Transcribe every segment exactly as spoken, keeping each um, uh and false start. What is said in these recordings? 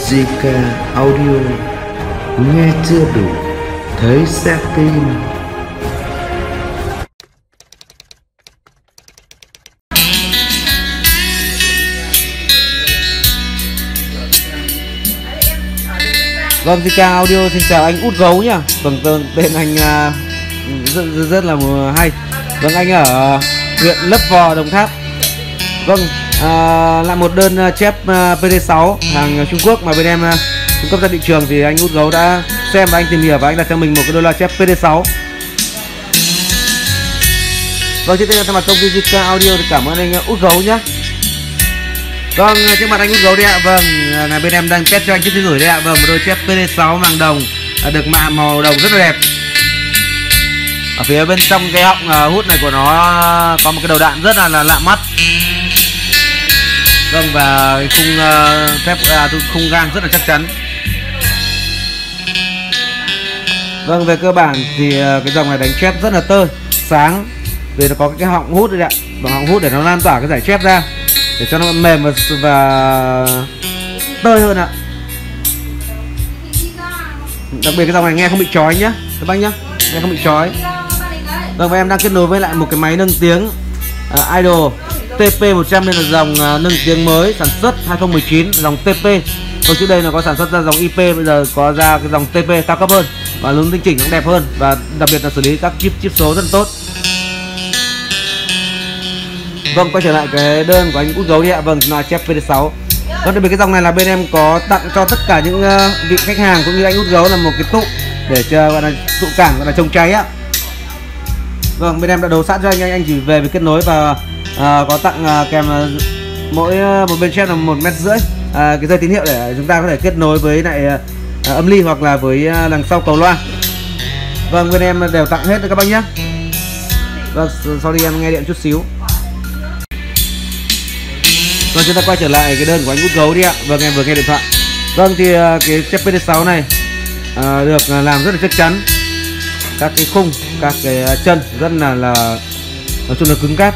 giê ca Audio, nghe chưa đủ, thấy sẽ tin. Vâng, giê ca Audio xin chào anh Út Gấu nhá. Vâng, vâng tên anh uh, rất, rất, rất là hay. Vâng, anh ở huyện Lấp Vò, Đồng Tháp. Vâng, uh, lại một đơn uh, chép uh, pê đê sáu hàng Trung Quốc mà bên em uh, cung cấp ra thị trường, thì anh Út Gấu đã xem và anh tìm hiểu và anh đặt cho mình một cái đôi loa chép pê đê sáu. Vâng, trước tiên thay mặt công ty giê ca Audio thì cảm ơn anh Út Gấu nhá. Vâng, trước mặt anh Út Gấu đây ạ. Vâng, là bên em đang test cho anh chiếc gửi đây ạ. Vâng, một đôi chép pê đê sáu màng đồng, được mạ màu đồng rất là đẹp. Ở phía bên trong cái họng uh, hút này của nó có một cái đầu đạn rất là, là lạ mắt. Vâng, và cái khung uh, thép uh, khung gang rất là chắc chắn. Vâng, về cơ bản thì uh, cái dòng này đánh chép rất là tơi, sáng, vì nó có cái họng hút đây ạ. Và họng hút để nó lan tỏa cái giải chép ra, để cho nó mềm và, và tơi hơn ạ. Đặc biệt cái dòng này nghe không bị chói nhá các bác nhá, nghe không bị chói. Vâng, và em đang kết nối với lại một cái máy nâng tiếng uh, Idol tê pê một trăm, nên là dòng uh, nâng tiếng mới sản xuất hai không một chín, dòng tê pê. Còn trước đây nó có sản xuất ra dòng i pê, bây giờ có ra cái dòng tê pê cao cấp hơn và hướng tinh chỉnh cũng đẹp hơn, và đặc biệt là xử lý các chip chip số rất tốt. Vâng, quay trở lại cái đơn của anh Út Gấu đi ạ. Vâng, là chép pê đê sáu. Vâng, đặc biệt cái dòng này là bên em có tặng cho tất cả những uh, vị khách hàng cũng như anh Út Gấu là một cái tụ để chờ, gọi là tụ cảng, gọi là chống cháy á. Vâng, bên em đã đấu sẵn cho anh, anh anh chỉ về việc kết nối và uh, có tặng uh, kèm uh, mỗi uh, một bên chép là một mét rưỡi uh, cái dây tín hiệu để chúng ta có thể kết nối với lại uh, âm ly hoặc là với uh, đằng sau cầu loa. Vâng, bên em đều tặng hết các bác nhé. Vâng, sorry em nghe điện chút xíu. Vâng, chúng ta quay trở lại cái đơn của anh Út Gấu đi ạ. Vâng, em vừa nghe điện thoại. Vâng, thì uh, cái chép pê đê sáu này uh, được uh, làm rất là chắc chắn. Các cái khung, các cái uh, chân rất là là nói chung là cứng cáp.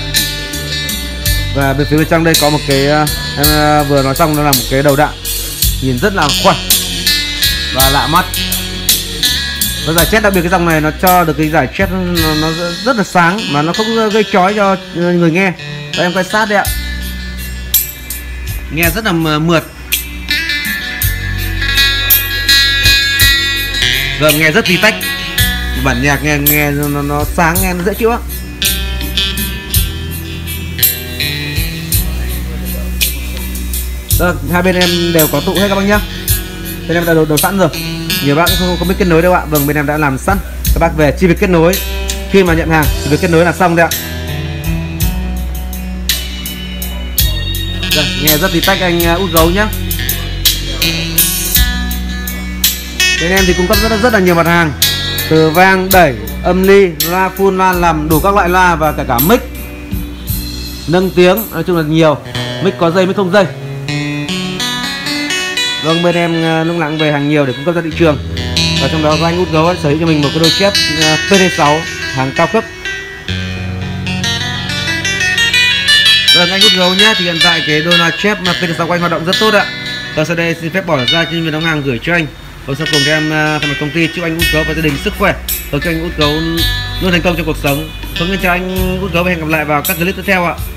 Và bên phía bên trong đây có một cái uh, em uh, vừa nói xong, nó là một cái đầu đạn nhìn rất là khoăn và lạ mắt. Và giải chép, đặc biệt cái dòng này nó cho được cái giải chép nó, nó rất là sáng mà nó không gây chói cho người nghe. Và em quay sát đây ạ. Nghe rất là mượt. Vâng, nghe rất tí tách. Bản nhạc nghe nghe nó, nó sáng, nghe nó dễ chịu á. Vâng, hai bên em đều có tụ hết các bác nhá. Bên em đã đầu, đầu sẵn rồi. Nhiều bác cũng không, không biết kết nối đâu ạ. Vâng, bên em đã làm sẵn. Các bác về chỉ việc kết nối. Khi mà nhận hàng chỉ việc kết nối là xong đấy ạ. Đây, nghe rất tí tách anh Út Gấu nhá. Bên em thì cung cấp rất rất là nhiều mặt hàng, từ vang, đẩy, âm ly, loa full, loa làm đủ các loại loa và cả cả mic, nâng tiếng, nói chung là nhiều. Mic có dây, mic không dây. Vâng, bên em lúc nặng về hàng nhiều để cung cấp ra thị trường. Và trong đó có anh Út Gấu sở hữu cho mình một cái đôi chép pê đê sáu hàng cao cấp. Vâng, anh Út Gấu nhé, thì hiện tại cái đôi loa chép mà pê đê sáu của anh hoạt động rất tốt ạ. Và sau đây xin phép bỏ ra trên viên đóng hàng gửi cho anh. Và sau cùng thì em thay mặt công ty chúc anh Út Gấu và gia đình sức khỏe, cầu cho anh Út Gấu luôn thành công trong cuộc sống. Vâng, xin chào anh Út Gấu và hẹn gặp lại vào các clip tiếp theo ạ.